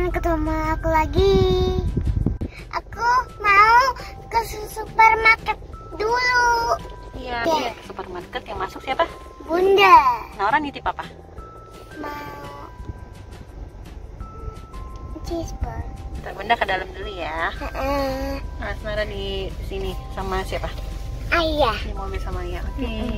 teman-teman, ketemu aku lagi. Aku mau ke supermarket dulu. Iya, ke supermarket. Yang masuk siapa? Bunda. Naura nitip apa? Mau cheeseburger. Ntar Bunda ke dalam dulu ya. Nah, Naura di sini sama siapa? Ayah. Di mobil sama Ayah. Oke.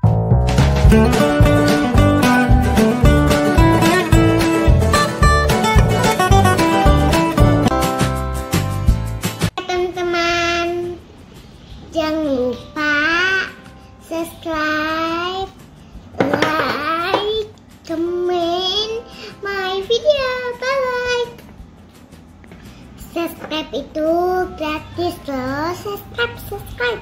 Teman-teman, jangan lupa subscribe, like, comment my video. Bye. Subscribe itu gratis loh. Subscribe.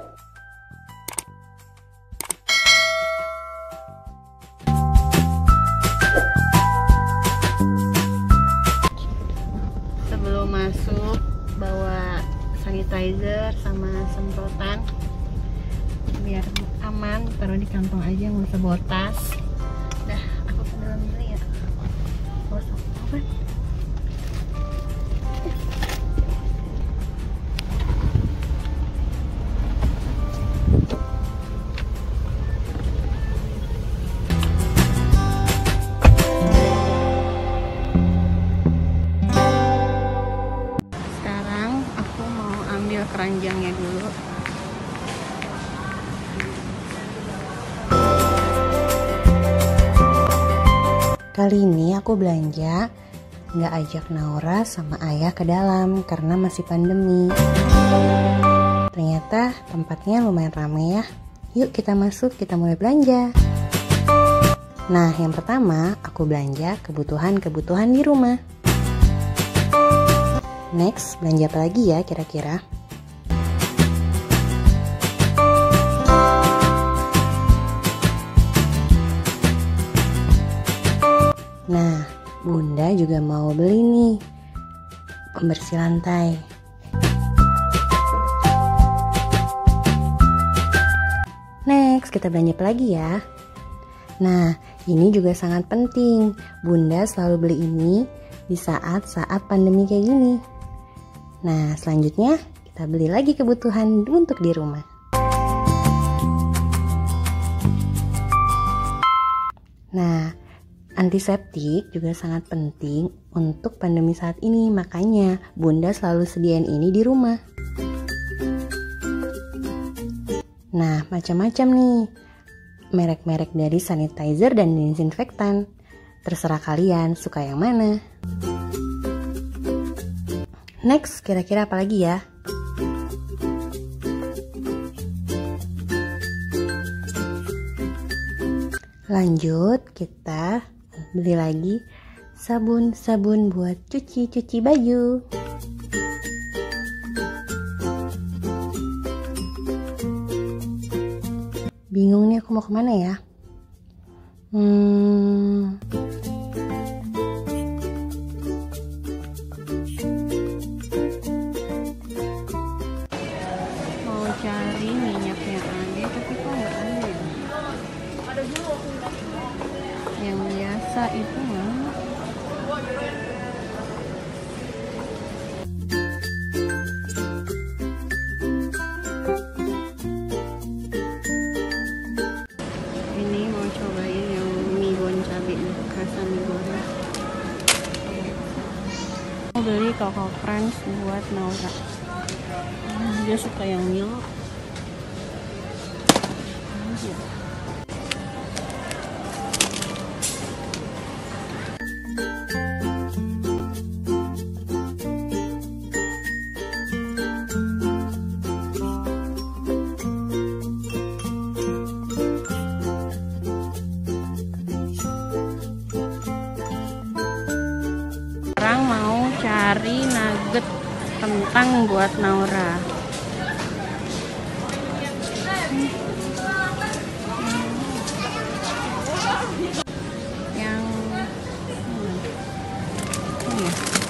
Sebelum masuk, bawa sanitizer sama semprotan biar aman. Taruh di kantong aja, nggak usah bawa tas. Dah, aku ke dalam dulu ya. Bawa apa? Keranjangnya dulu. Kali ini aku belanja nggak ajak Naura sama Ayah ke dalam karena masih pandemi. Ternyata tempatnya lumayan ramai ya. Yuk kita masuk, kita mulai belanja. Nah, yang pertama aku belanja kebutuhan di rumah. Next, belanja apa lagi ya kira-kira? Nah, Bunda juga mau beli nih pembersih lantai. Next, kita belanja apa lagi ya? Nah, ini juga sangat penting. Bunda selalu beli ini di saat-saat pandemi kayak gini. Nah, selanjutnya kita beli lagi kebutuhan untuk di rumah. Nah, antiseptik juga sangat penting untuk pandemi saat ini, makanya Bunda selalu sediain ini di rumah. Nah, macam-macam nih merek-merek dari sanitizer dan disinfektan. Terserah kalian suka yang mana. Next, kira-kira apa lagi ya? Lanjut, kita beli lagi sabun buat cuci baju. Bingung nih aku mau kemana ya? Mau cari minyaknya aneh, tapi kok nggak ada ya? Yang biasa itu mana? Ini mau cobain yang mie bon cabai nih, rasa mie goreng. Mau beli Coco Crunch buat Naura. Dia suka yang milk. Sekarang mau cari nugget kentang buat Naura. Yang ini.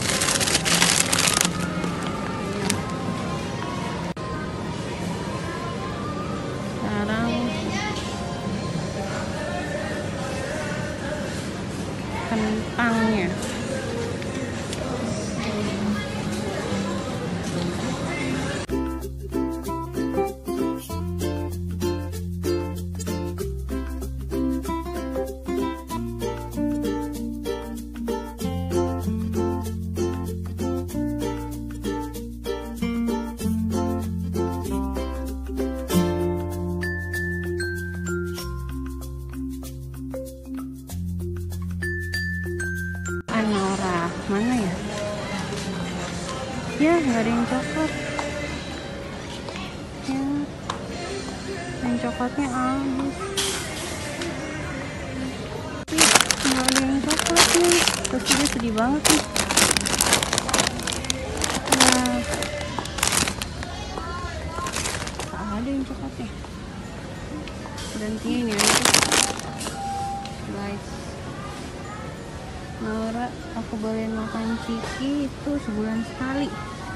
Sekarang kentangnya. parah. Mana ya? Ya, nggak ada yang coklat. Ya, yang coklatnya habis. Nggak ada yang coklat nih. Terus dia sedih banget nih. Nah, nggak ada yang coklatnya. Gantinya ini aja, guys. Naura, aku boleh makan ciki itu sebulan sekali.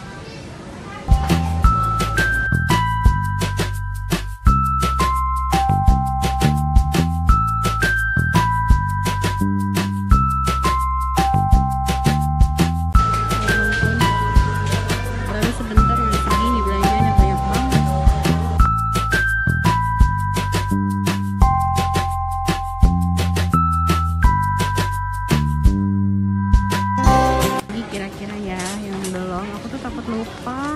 Baru sebentar udah segini belanjanya, banyak banget. Kira-kira ya yang belum, aku tuh takut lupa.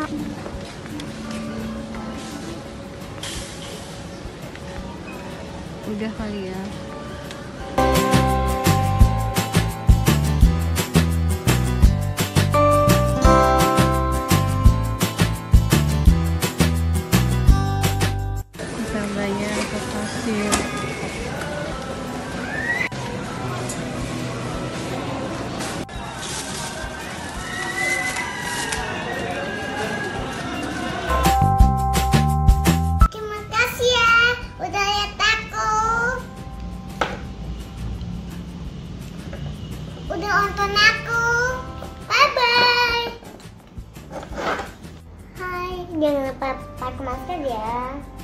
Udah kali ya. Bisa bayar ke kasir. Terima kasih ya udah lihat aku. Udah nonton aku. Bye bye. Hai, jangan lupa pakai masker ya.